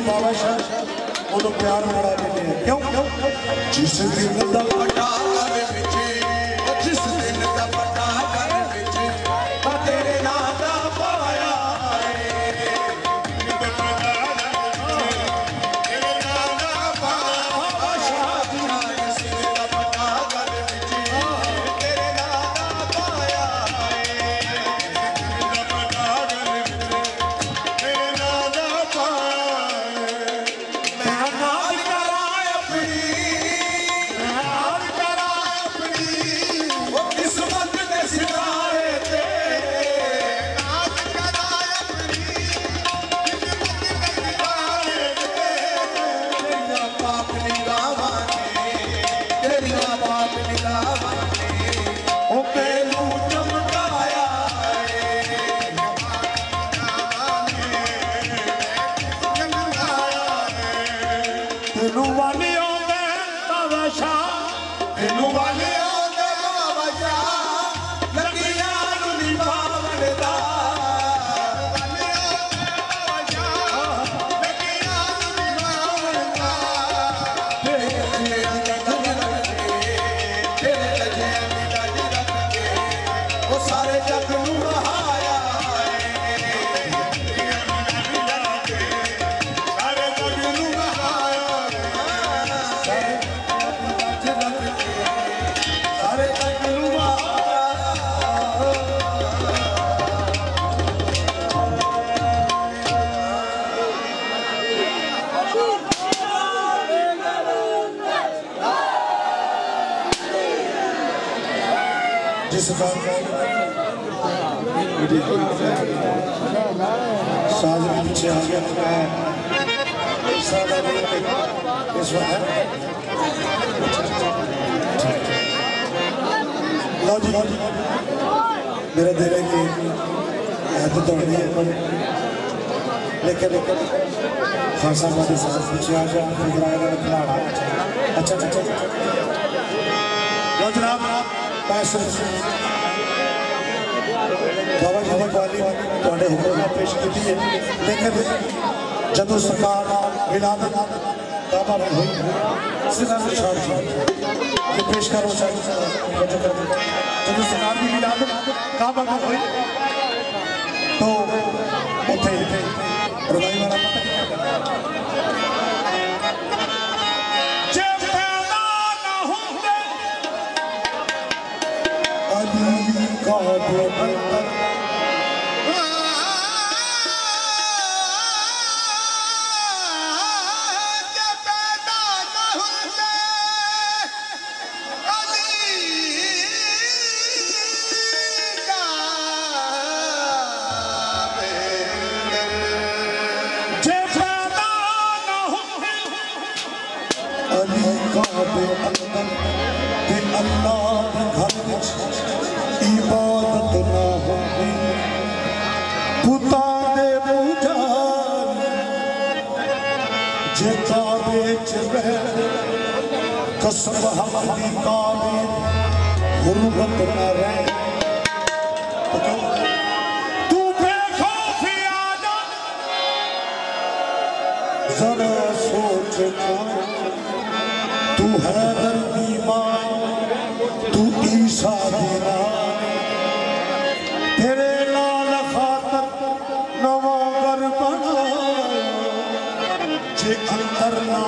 बाबा शाह उन्होंने प्यार बड़ा देते हैं। क्यों जिस दिन दा पटा कर विचे जिस दिन दा पटा कर विचे तेरे नाम दा पाया साज में पीछे आ गया इस वक्त लो जी मेरा दिल है कि तो दौड़नी है लेकिन खासा हमारे साथ पीछे आ गया खिलाड़ा अच्छा अच्छा लो जनाब पैसे बाबा जी ने वाली थोड़े हुक्म पेश की है लेकिन जब सरकार विलादत काबा में हुई सिद्धांत शाह जी ये पेश करो जब सरकार की विलादत काबा में हुई तो उठे रुबाई वाला कसम हमारी काबी गुर्बत न रहे तू बेखौफी आजा जरा सोचना तू हैदर की मां तू ईसा देना तेरे लाल खातर नवा घर बनाया जे अंदर ना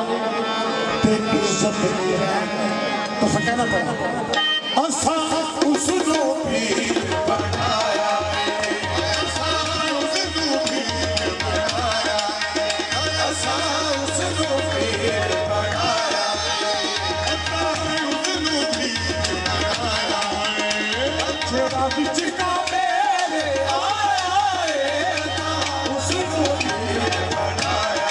तो कहना पड़ा असा उसको भी बनाया असा उसको भी बनाया असा उसको भी बनाया असा उसको भी बनाया तेरा बिचका मेरे आया उसको भी बनाया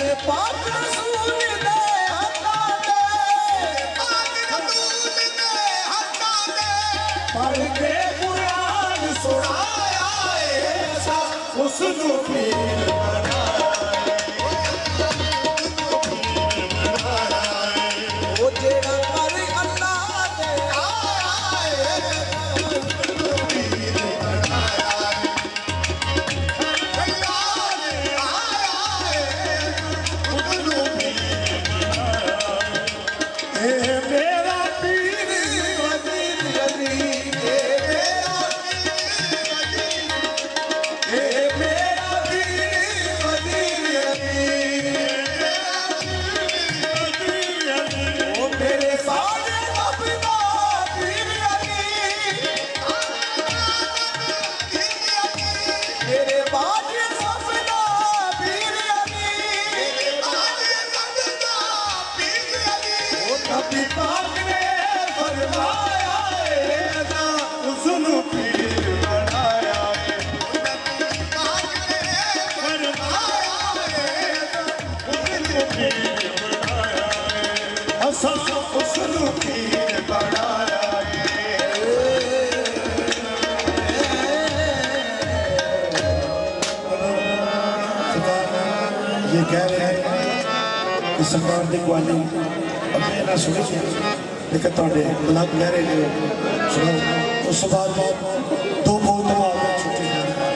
ये कह रहे हैं कि सरकार की गवाही अभी ना सुनी लेकिन थोड़े अलग कह रहे हैं सुनो उस बाद दो बहुत तमाम छुट्टी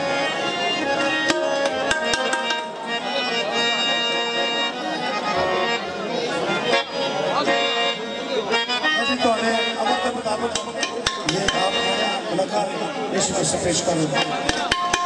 अभी थोड़े अमर के मुताबिक ये आप कलाकार इस वर्ष पेश करो।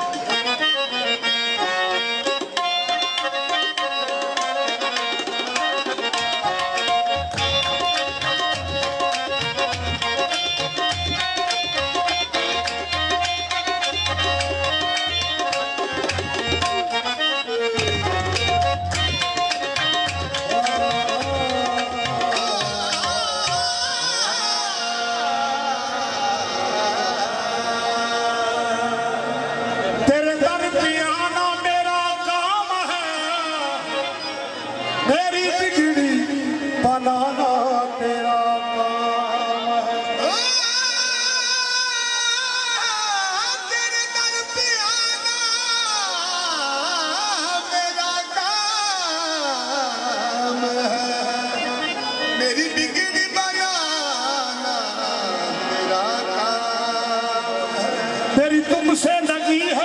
मेरी तुमसे लगी है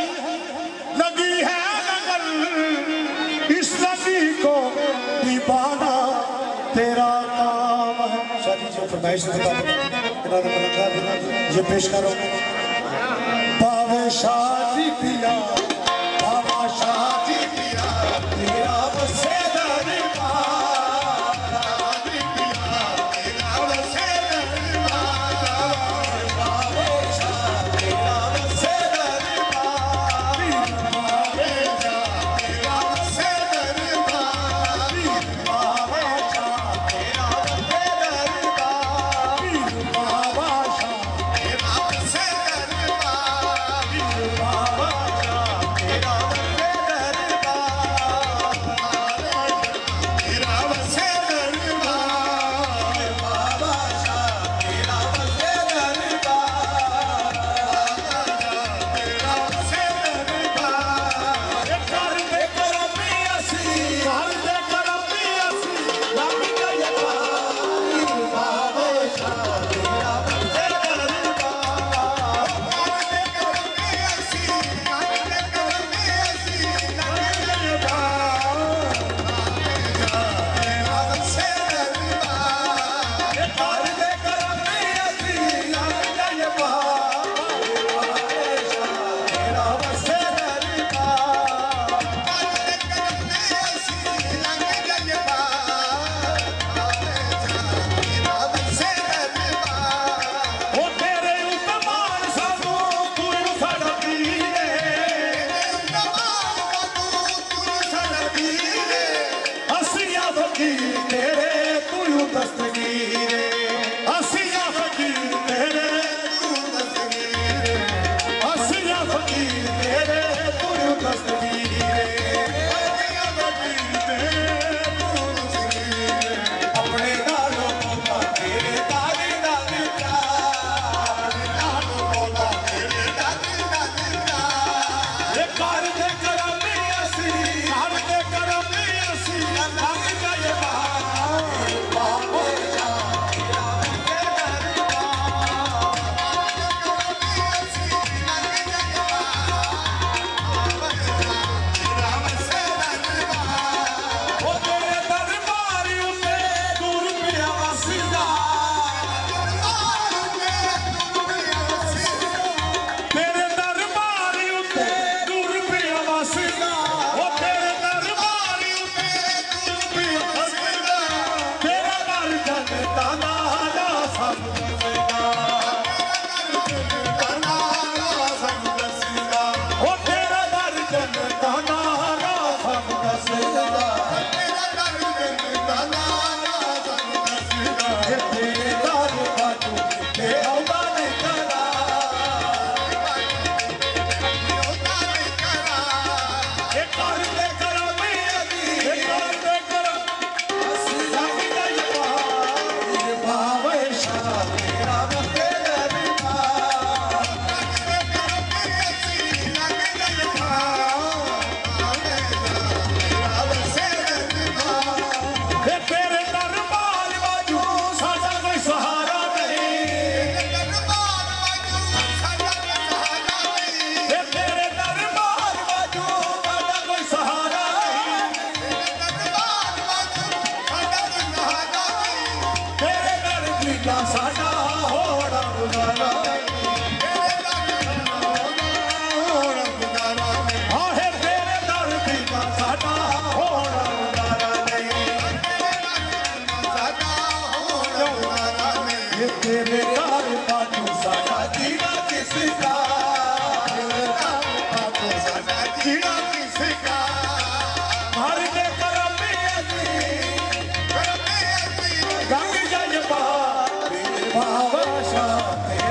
नगर, इस नदी को दीवाना तेरा काम है। शादी जो फरमाइश ये पेश करो। बावे शादी पिया, बाबा शादी पिया, तेरा बसेरा बाबा शाह